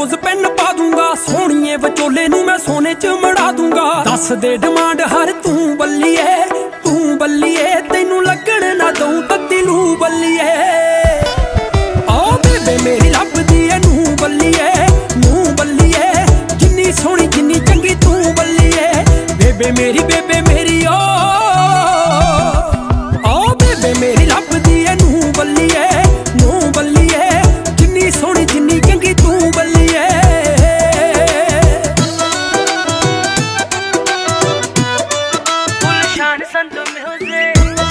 रोज pen पा दूंगा, सोहणीए विचोले नूं मैं सोने च मड़ा दूंगा। दस दे डिमांड हर तू बल्लीए तैनू लगण ना दूं तत्ती लू बल्लीए। ओ बेबे मेरी लभदी ऐ नूं बल्लीए जिन्नी सोहनी जिन्नी चंगी तू बल्लीए। बेबे मेरी ओ बेबे मेरी लभदी ऐ नूं बल्लीए जिन्नी सोहनी जिन्नी चंगी तू बल्लीए। गुलशान संत म्यूजिक।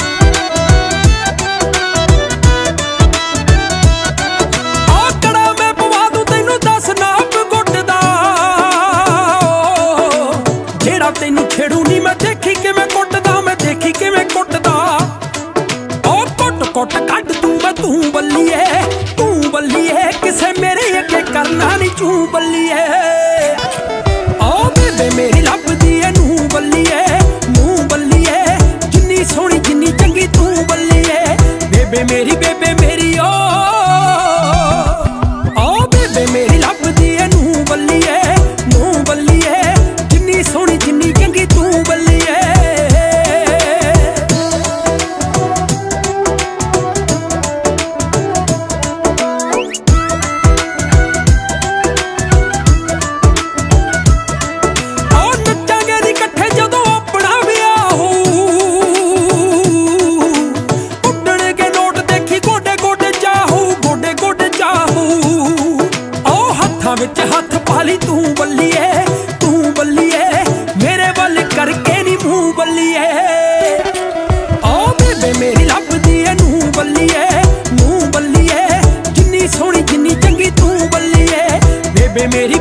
तैनू छेड़ू नी मैं देखी किवें कुटदा ओ कुट कट तू मैं तू बल्लीए किसे मेरे अगे करना नी चू बल्लीए। ओ बेबे मेरी लभदी ऐ नूं बल्लीए जिन्नी सोहनी जिन्नी चंगी तू बल्लीए। बेबे मेरी ओ बेबे मेरी लभदी ऐ नूं बल्लीए जिन्नी सोहनी जिन्नी चंगी तू बल्लीए। नच्चांगे नी कट्ठे जदों अपना विआह होऊ, उड्डणगे नोट देखी गोडे गोडे चाहू। ओ हत्थां विच हत्थ पाली तू बल्लीए मेरे वल करके नी मूंह बल्लीए। ओ बेबे मेरी लभदी ऐ नूं बल्लीए जिन्नी सोहनी जिन्नी चंगी तू बल्लीए। बेबे मेरी